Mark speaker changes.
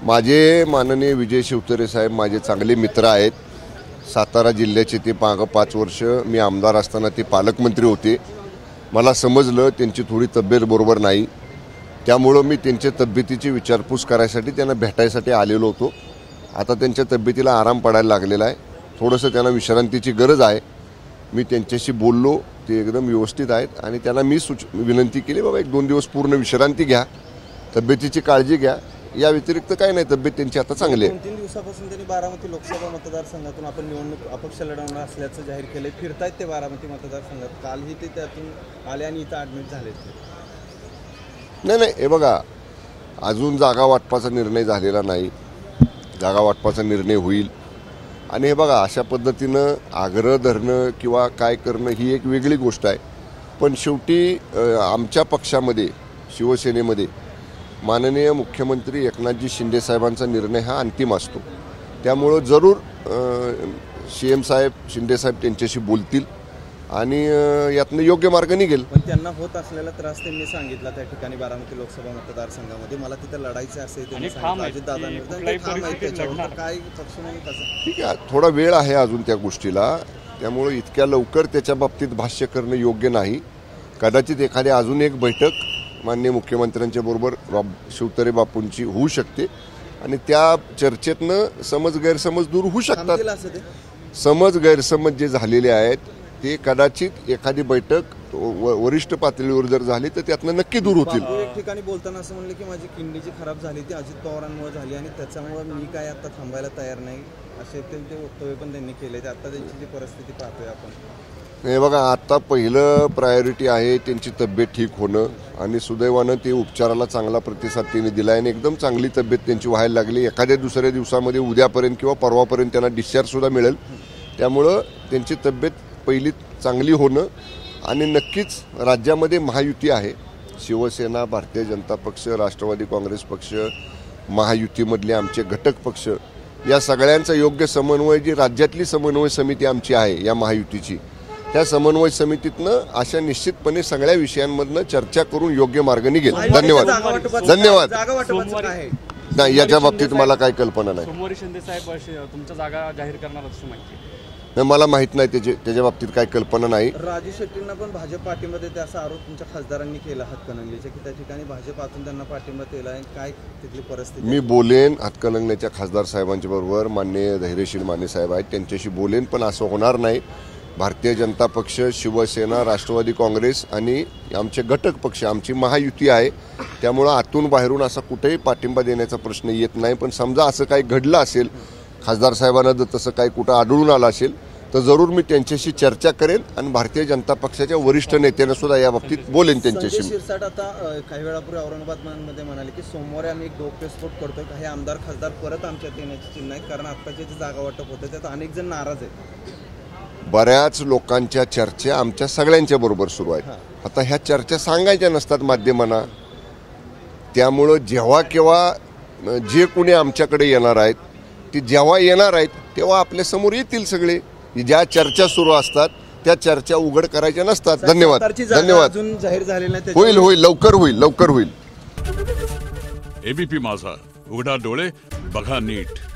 Speaker 1: माझे माननीय विजय शिवतारे साहेब माझे चांगले मित्र आहेत। सातारा जिल्ह्याचे ते 5 वर्ष मी आमदार असताना ते पालकमंत्री होते। मला समजलं त्यांची थोडी तब्येत बरोबर नाही, त्यामुळे मी त्यांच्या तब्येतीची विचारपूस करायसाठी त्यांना भेटायसाठी आलेलो होतो। आता त्यांच्या तब्येतीला आराम पडायला लागलेला आहे, थोडंसं त्यांना विश्रांतीची गरज आहे। मी त्यांच्याशी बोललो, ते एकदम व्यवस्थित आहेत आणि त्यांना मी विनंती केली, बाबा 1-2 दिवस पूर्ण विश्रांती घ्या, तब्येतीची काळजी घ्या। या व्यतिरिक्त काही नाही, तब्येत त्यांची आता चांगली आहे।
Speaker 2: 2-3 दिवसापासून त्यांनी बारामती लोकसभा मतदारसंघातून आपण निवडणूक अपक्ष लढवणार असल्याचं जाहीर केले, फिरतायत ते बारामती मतदारसंघात। कालही ते त्यातून आले आणि इथं ॲडमिट झाले।
Speaker 1: नाही, हे बघा, अजून जागा वाटपाचा निर्णय झालेला नाही, जागा वाटपाचा निर्णय होईल। आणि हे बघा, अशा पद्धतीनं आग्रह धरणं किंवा काय करणं ही एक वेगळी गोष्ट आहे, पण शेवटी आमच्या पक्षामध्ये शिवसेनेमध्ये माननीय मुख्यमंत्री एकनाथजी शिंदे साहेबांचा निर्णय हा अंतिम असतो। त्यामुळं जरूर CM साहेब शिंदे साहेब त्यांच्याशी बोलतील आणि यातनं योग्य मार्ग निघेल।
Speaker 2: पण त्यांना होत असलेला त्रास त्यांनी सांगितला त्या ठिकाणी बारामती लोकसभा मतदारसंघामध्ये मला तिथे लढायचं असेल ठीक
Speaker 1: आहे, थोडा वेळ आहे अजून त्या गोष्टीला, त्यामुळे इतक्या लवकर त्याच्या बाबतीत भाष्य करणं योग्य नाही। कदाचित एखादी अजून एक बैठक माननीय मुख्यमंत्र्यांच्या बरोबर शिवतारे बापूंची होऊ शकते आणि त्या चर्चेतनं समज गैरसमज दूर होऊ शकतात। समज गैरसमज जे झालेले आहेत ते कदाचित एखादी बैठक वरिष्ठ पातळीवर जर झाली तर त्यातनं नक्की दूर होतील।
Speaker 2: एक ठिकाणी बोलताना असं म्हणलं की माझी किडनी जी खराब झाली ती अजित पवारांमुळे झाली आणि त्याच्यामुळे मी काय आता थांबायला तयार नाही, असे ते वक्तव्य पण त्यांनी केले। आता त्यांची जी परिस्थिती पाहतोय आपण,
Speaker 1: हे बघा, आता पहिलं प्रायोरिटी आहे त्यांची तब्येत ठीक होणं आणि सुदैवानं ते उपचाराला चांगला प्रतिसाद त्यांनी दिला आणि एकदम चांगली तब्येत त्यांची व्हायला लागली। एखाद्या दुसऱ्या दिवसामध्ये उद्यापर्यंत किंवा परवापर्यंत त्यांना डिस्चार्जसुद्धा मिळेल। त्यामुळं त्यांची तब्येत पहिली चांगली होणं आणि नक्कीच राज्यामध्ये महायुती आहे, शिवसेना, भारतीय जनता पक्ष, राष्ट्रवादी काँग्रेस पक्ष, महायुतीमधले आमचे घटक पक्ष, या सगळ्यांचा योग्य समन्वय, जी राज्यातली समन्वय समिती आमची आहे या महायुतीची, त्या समन्वय समितीतनं अशा निश्चितपणे सगळ्या विषयांमधनं चर्चा करून योग्य मार्ग निघेल। धन्यवाद। नाही, याच्या बाबतीत मला काही कल्पना नाही।
Speaker 3: सोमवारी शिंदे साहेब तुमच्या जागा जाहीर करणार असं माहिती
Speaker 1: नाही, मला माहित नाही, त्याच्या बाबतीत काही कल्पना नाही।
Speaker 2: राजू शेट्टींना पण भाजप पाठिंबा देते असा आरोप तुमच्या खासदारांनी केला हातकणंगलेच्या, की त्या ठिकाणी भाजपातून त्यांना पाठिंबा दिला आहे, काय तिथली परिस्थिती?
Speaker 1: मी बोलेन हातकणंगलेच्या खासदार साहेबांच्या बरोबर, माननीय धैर्यशील माने साहेब आहेत त्यांच्याशी बोलेन, पण असं होणार नाही। भारतीय जनता पक्ष, शिवसेना, राष्ट्रवादी काँग्रेस आणि आमचे घटक पक्ष, आमची महायुती आहे, त्यामुळं आतून बाहेरून असा कुठेही पाठिंबा देण्याचा प्रश्न येत नाही। पण समजा असं काही घडलं असेल, खासदार साहेबांना जर तसं काही कुठं आढळून आलं असेल तर जरूर मी त्यांच्याशी चर्चा करेन आणि भारतीय जनता पक्षाच्या वरिष्ठ नेत्यांना सुद्धा या बाबतीत बोलेन त्यांच्याशी।
Speaker 2: शिरसाट आता काही वेळापूर्वी औरंगाबादमध्ये म्हणाले की सोमवारी आम्ही एक डोकेस्फोट करतोय, काही आमदार खासदार परत आमच्यात येण्याची चिन्ह आहे, कारण आत्ताचे जे जागा वाटप होतं त्यात अनेक जण नाराज आहेत।
Speaker 1: बऱ्याच लोकांच्या चर्चा आमच्या सगळ्यांच्या बरोबर सुरू आहेत। आता ह्या चर्चा सांगायच्या नसतात माध्यमांना, त्यामुळं जेव्हा केव्हा जे कोणी आमच्याकडे येणार आहेत ते जेव्हा येणार आहेत तेव्हा आपल्या समोर येतील सगळे। ज्या चर्चा सुरू असतात त्या चर्चा उघड करायच्या नसतात। धन्यवाद।
Speaker 2: अजून जाहीर झालेलं नाही,
Speaker 1: होईल, लवकर होईल।
Speaker 4: ABP माझा, उघडा डोळे बघा नीट।